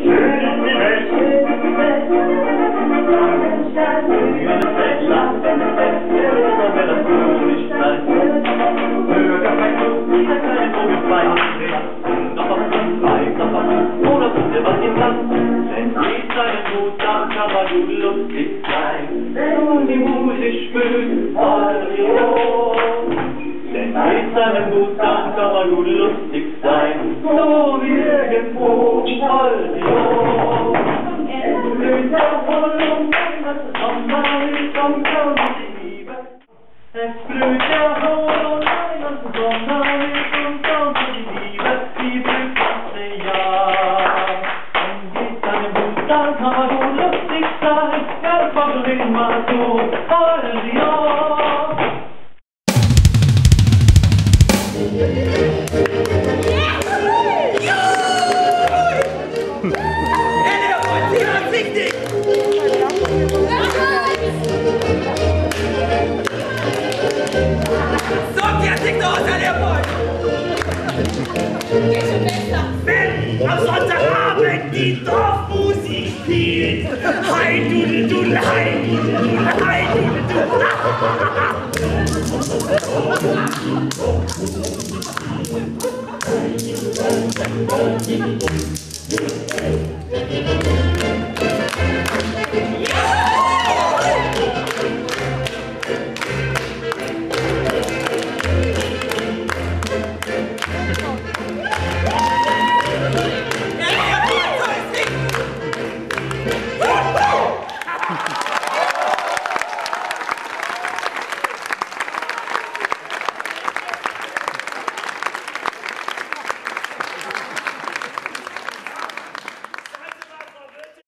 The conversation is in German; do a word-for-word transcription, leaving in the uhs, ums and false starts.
Schön ist die Welt. Wenn es Welt lacht, wenn es Welt wird, dann wird das fröhlich sein. Bürger bei uns, dieser kleine Vogel frei. Doch auf dem Zweig, doch auf dem oder tut er was ihm passt. Wenn geht seinen Mut, dann kann man gut lustig sein. Wenn die Musik spült, Hallo. Denn geht seinen Mut, dann kann man gut lustig sein. So wie irgendwo, Hallo. Es blüht der Hollum, das Sommer ist und kommt die Liebe. Es blüht der Hollum, das Sommer ist und kommt die Liebe. Die blüht das Jahr. Wenn geht seinen Mut, dann kann man gut lustig sein. Ja, das war schon immer so, Hallo. Wenn am Sonntagabend die Dorfmusik spielt, hei dudel dudel, hei dudel dudel, hei dudel dudel.